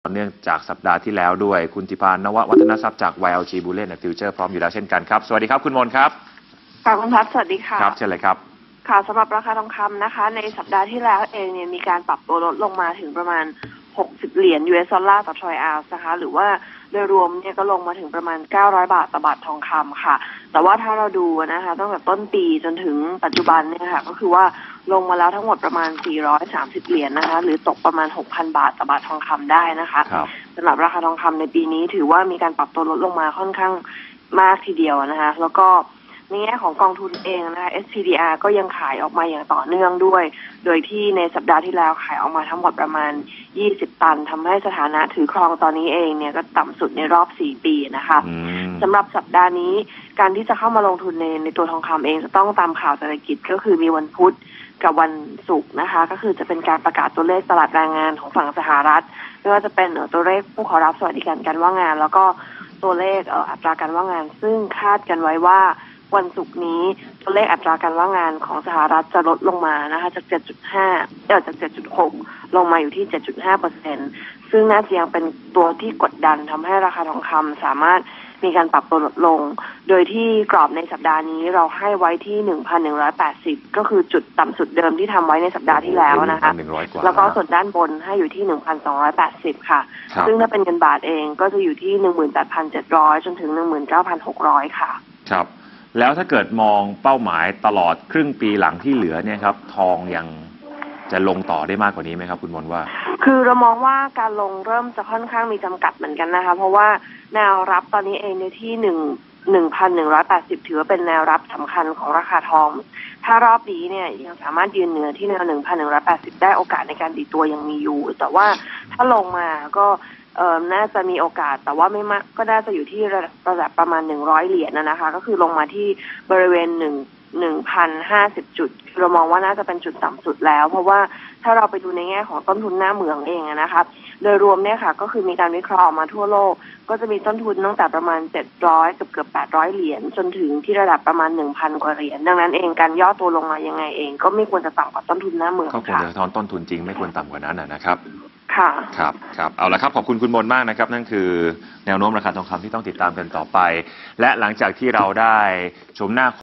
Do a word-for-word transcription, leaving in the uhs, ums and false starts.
เนื่องจากสัปดาห์ที่แล้วด้วยคุณธิพานนววัฒนทรัพย์จาก วาย แอล จี Bullion and Future พร้อมอยู่แล้วเช่นกันครับสวัสดีครับคุณมนครับค่ะคุณพัฒน์สวัสดีค่ะครับเชิญเลยครับค่ะสำหรับราคาทองคำนะคะในสัปดาห์ที่แล้วเองเนี่ยมีการปรับตัวลดลงมาถึงประมาณหกสิบเหรียญ ยู เอส ดอลลาร์ต่อทรอยออนซ์นะคะหรือว่าโดยรวมเนี่ยก็ลงมาถึงประมาณเก้าร้อยบาทต่อบาททองคำค่ะแต่ว่าถ้าเราดูนะคะตั้งแต่ต้นปีจนถึงปัจจุบันเนี่ยค่ะก็คือว่าลงมาแล้วทั้งหมดประมาณสี่ร้อยสามสิบเหรียญนะคะหรือตกประมาณ หกพัน บาทต่อบาททองคำได้นะคะสำหรับราคาทองคำในปีนี้ถือว่ามีการปรับตัวลดลงมาค่อนข้างมากทีเดียวนะคะแล้วก็ในแง่ของกองทุนเองนะคะ เอส พี ดี อาร์ ก็ยังขายออกมาอย่างต่อเนื่องด้วยโดยที่ในสัปดาห์ที่แล้วขายออกมาทั้งหมดประมาณยี่สิบตันทำให้สถานะถือครองตอนนี้เองเนี่ยก็ต่ำสุดในรอบสี่ปีนะคะสำหรับสัปดาห์นี้การที่จะเข้ามาลงทุนในในตัวทองคำเองจะต้องตามข่าวเศรษฐกิจก็คือมีวันพุธกับวันศุกร์นะคะก็คือจะเป็นการประกาศตัวเลขตลาดแรงงานของฝั่งสหรัฐไม่ว่าจะเป็นตัวเลขผู้ขอรับสวัสดิการการว่างงานแล้วก็ตัวเลขอัตราการว่างงานซึ่งคาดกันไว้ว่าวันศุกร์นี้ตัวเลขอัตราการว่างงานของสหรัฐจะลดลงมานะคะจาก เจ็ดจุดห้า เอ่อจาก เจ็ดจุดหก ลงมาอยู่ที่ เจ็ดจุดห้าเปอร์เซ็นต์ ซึ่งน่าจะยังเป็นตัวที่กดดันทำให้ราคาทองคำสามารถมีการปรับตัวลดลงโดยที่กรอบในสัปดาห์นี้เราให้ไว้ที่ หนึ่งพันหนึ่งร้อยแปดสิบ ก็คือจุดต่ำสุดเดิมที่ทำไว้ในสัปดาห์ที่แล้วนะคะแล้วก็ส่วนด้านบนให้อยู่ที่ หนึ่งพันสองร้อยแปดสิบ ค่ะซึ่งถ้าเป็นเงินบาทเองก็จะอยู่ที่ หนึ่งหมื่นแปดพันเจ็ดร้อย จนถึง หนึ่งหมื่นเก้าพันหกร้อย ค่ะครับแล้วถ้าเกิดมองเป้าหมายตลอดครึ่งปีหลังที่เหลือเนี่ยครับทองยังจะลงต่อได้มากกว่านี้ไหมครับคุณมนว่าคือเรามองว่าการลงเริ่มจะค่อนข้างมีจำกัดเหมือนกันนะคะเพราะว่าแนวรับตอนนี้เองในที่หนึ่งหนึ่งพันหนึ่งร้อยแปดสิบถือว่าเป็นแนวรับสำคัญของราคาทองถ้ารอบนี้เนี่ยยังสามารถยืนเหนือที่แนวหนึ่งพันหนึ่งร้อยแปดสิบได้โอกาสในการดีตัวยังมีอยู่แต่ว่าถ้าลงมาก็เอ่อน่าจะมีโอกาสแต่ว่าไม่มากก็น่าจะอยู่ที่ระดับประมาณหนึ่งร้อยเหรียญนะคะก็คือลงมาที่บริเวณหนึ่ง หนึ่งพันห้าสิบ จุดเรามองว่าน่าจะเป็นจุดต่ำสุดแล้วเพราะว่าถ้าเราไปดูในแง่ของต้นทุนหน้าเหมืองเองนะคะโดยรวมเนี่ยค่ะก็คือมีการวิเคราะห์ออกมาทั่วโลกก็จะมีต้นทุนตั้งแต่ประมาณเจ็ดร้อยเกือบเกือบแปดร้อยเหรียญจนถึงที่ระดับประมาณ หนึ่งพัน กว่าเหรียญดังนั้นเองการย่อตัวลงมายังไงเองก็ไม่ควรจะต่ำกว่าต้นทุนหน้าเหมืองก็ควรจะทอนต้นทุนจริงไม่ควรต่ำกว่านั้นนะครับค่ะครับครับเอาละครับขอบคุณคุณมนมากนะครับนั่นคือแนวโน้มราคาทองคำที่ต้องติดตามกันต่อไปและหลังจากที่เราได้ชมหน้า